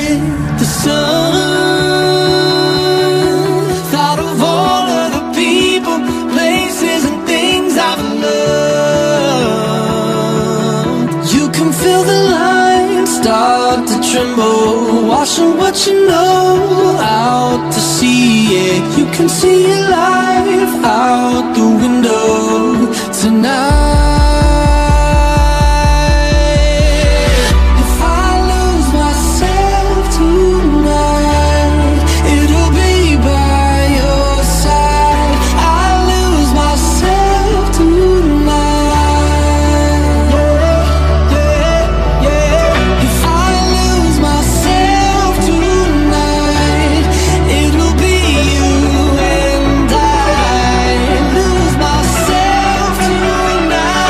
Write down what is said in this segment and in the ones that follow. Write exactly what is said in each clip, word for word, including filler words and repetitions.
with the sun. Thought of all of the people, places and things I've loved. You can feel the lines start to tremble, washing what you know out to sea. Yeah, you can see your life out the window tonight. Tonight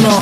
more.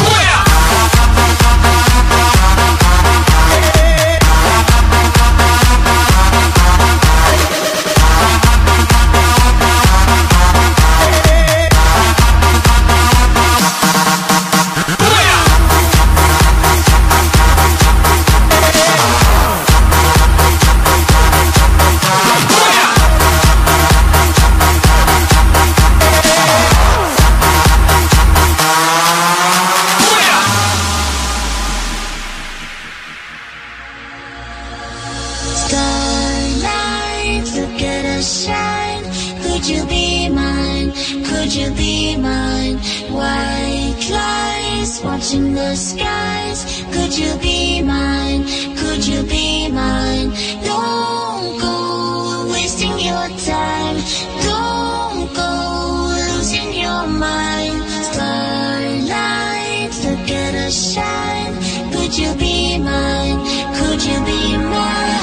Starlight, look at us shine. Could you be mine? Could you be mine? White lies watching the skies. Could you be mine? Could you be mine? Don't go wasting your time. Don't go losing your mind. Starlight, look at us shine. Could you be mine? Could you be mine?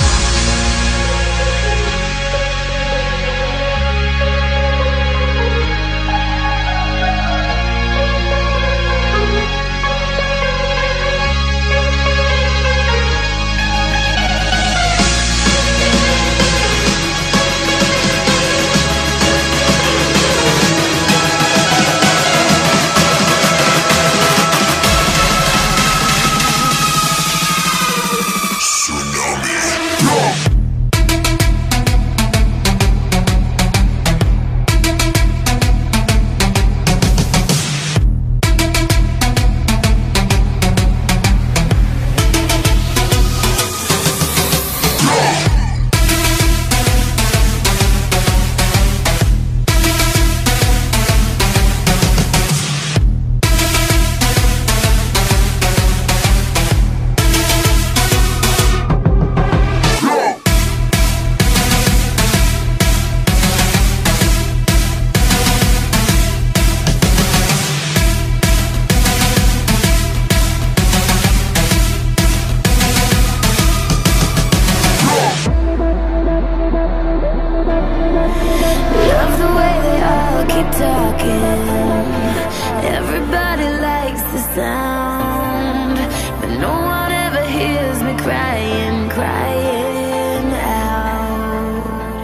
Everybody likes the sound, but no one ever hears me crying, crying out.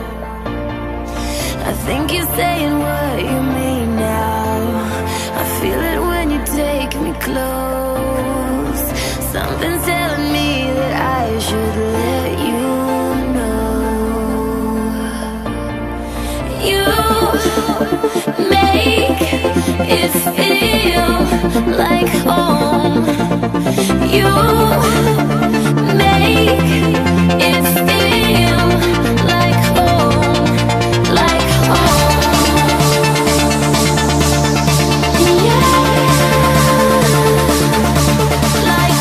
I think you're saying what you mean now. I feel it when you take me close. Something's telling me that I should let you know. You make it feel like home. You make it feel like home, like home. Yeah, like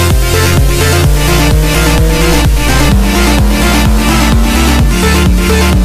home.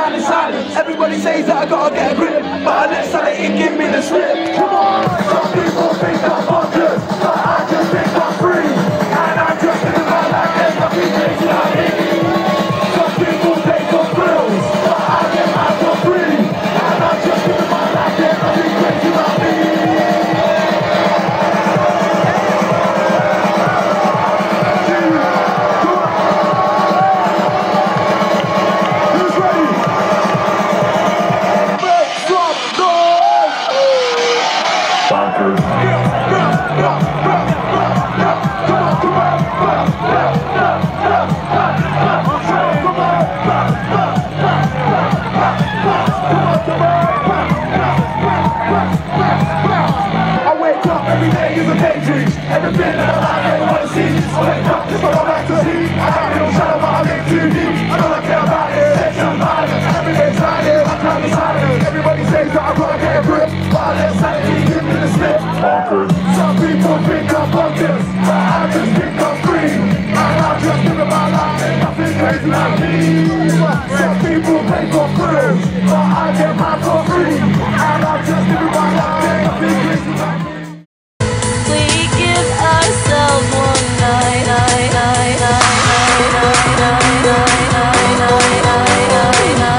down in silence. Everybody says that I gotta get a grip, but I let sanity give me the slip. Come on! Some people think I'm bonkers, but I just think I'm free. And I'm just living my life, there's nothing crazy like me. Some people pay for thrills, but I get mine for free. And I'm just living my life, there's nothing crazy like me. Everything that I like, everybody sees. I wake up just what I like to see. I got me no shadow, but I get too deep. I don't care about it, sex and violence. Every day trying it, I'm trying to silence. Everybody says that I gotta get a grip, but I let sanity give me the slip. Some people think I'm bonkers, but I just think I'm free. And I'm just living my life, and nothing crazy like me. Some people pay for thrills, but I get mine for free. And I'm just living my life, and nothing crazy like me. Ourselves one night, night, night, night, night, night, night, night, night, night.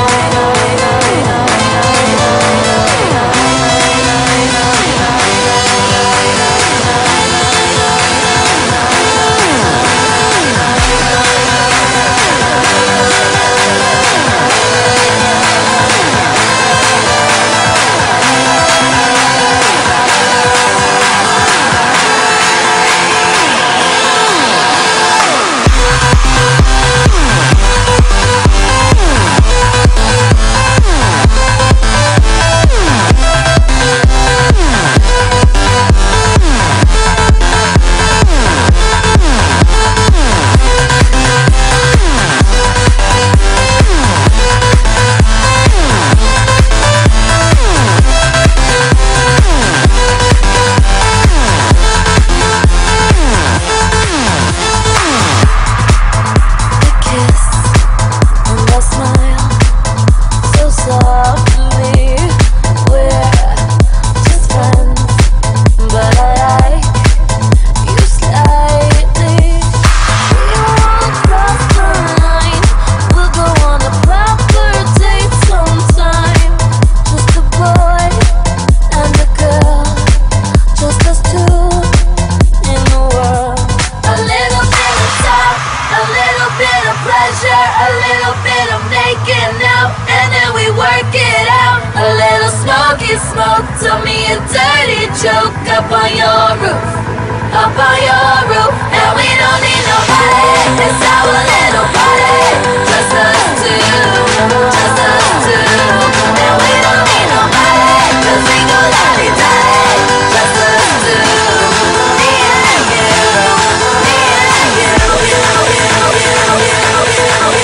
Smoke, tell me a dirty joke up on your roof, up on your roof. And we don't need nobody, it's our little party, just us two, just us two. And we don't need nobody, cause we go lolly-dolly, just us two. Me and you, me and you, you, you, you, you, you, you, you,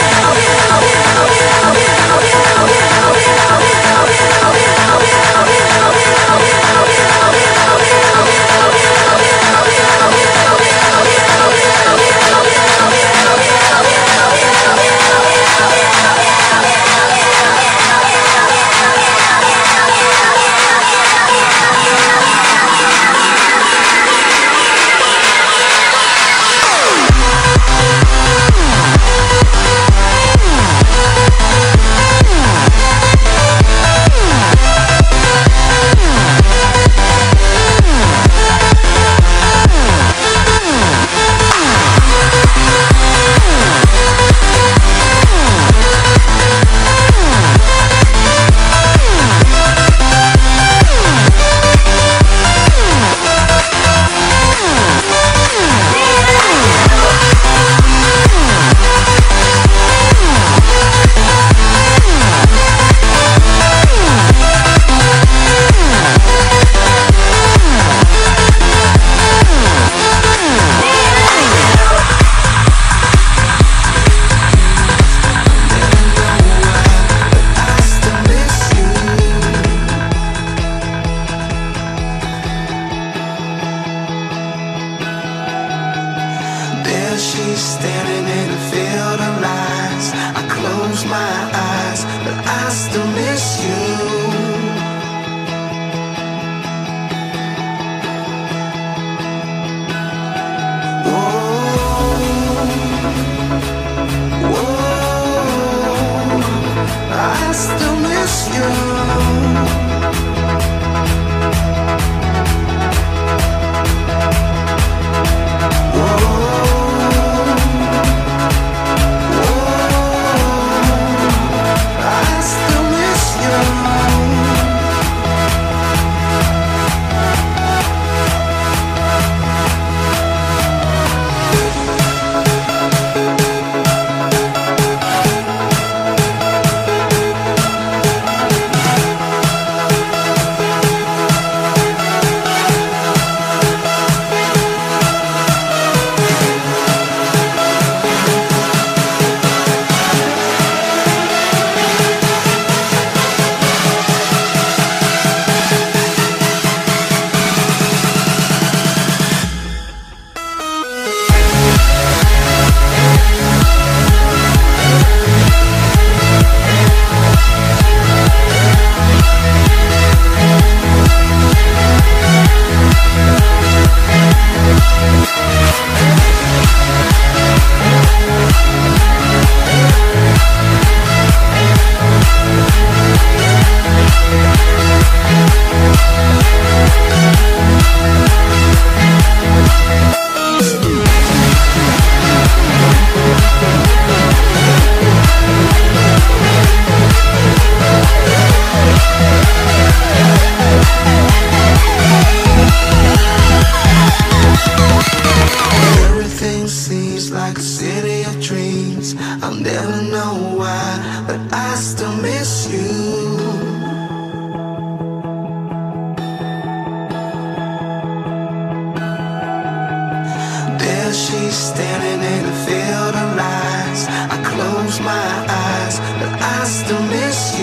She's standing in a field of lies. I close my eyes, still miss you. I still miss you. I'll never know why, but I still miss you. There she's standing in a field of lies. I close my eyes, but I still miss you.